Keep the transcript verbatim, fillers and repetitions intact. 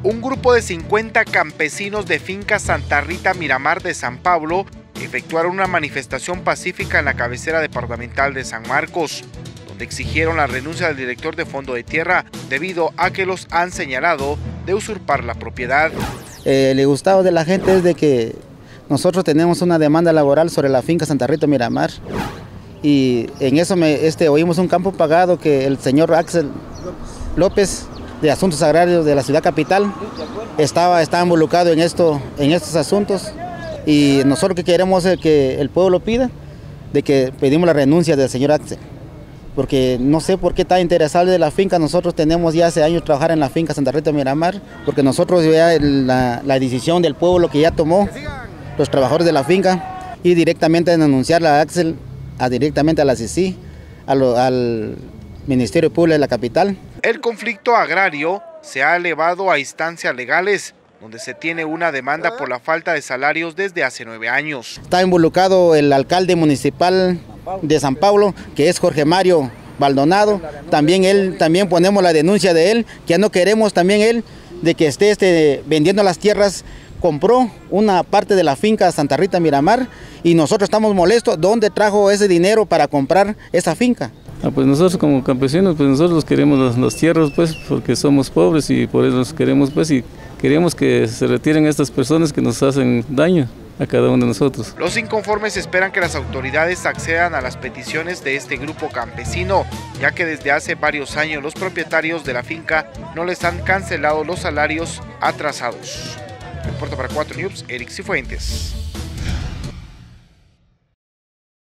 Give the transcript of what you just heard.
Un grupo de cincuenta campesinos de finca Santa Rita Miramar de San Pablo efectuaron una manifestación pacífica en la cabecera departamental de San Marcos, donde exigieron la renuncia del director de Fondo de Tierra debido a que los han señalado de usurpar la propiedad. Eh, el gustado de la gente es de que nosotros tenemos una demanda laboral sobre la finca Santa Rita Miramar y en eso me, este, oímos un campo pagado que el señor Axel López de Asuntos Agrarios de la ciudad capital estaba, estaba involucrado en, esto, en estos asuntos, y nosotros lo que queremos es que el pueblo pida de que pedimos la renuncia del señor Axel, porque no sé por qué está interesado de la finca. Nosotros tenemos ya hace años trabajar en la finca Santa Rita Miramar, porque nosotros ya la, la decisión del pueblo que ya tomó los trabajadores de la finca y directamente denunciar a Axel, a, directamente a la C I C I, a lo, al Ministerio Público de la capital. El conflicto agrario se ha elevado a instancias legales, donde se tiene una demanda por la falta de salarios desde hace nueve años. Está involucrado el alcalde municipal de San Pablo, que es Jorge Mario Baldonado. También él, también ponemos la denuncia de él, que ya no queremos también él de que esté este, vendiendo las tierras. Compró una parte de la finca Santa Rita Miramar y nosotros estamos molestos. ¿Dónde trajo ese dinero para comprar esa finca? Ah, pues nosotros como campesinos, pues nosotros queremos las, las tierras, pues, porque somos pobres y por eso los queremos, pues, y queremos que se retiren estas personas que nos hacen daño a cada uno de nosotros. Los inconformes esperan que las autoridades accedan a las peticiones de este grupo campesino, ya que desde hace varios años los propietarios de la finca no les han cancelado los salarios atrasados. Reporta para cuatro News, Eric Cifuentes.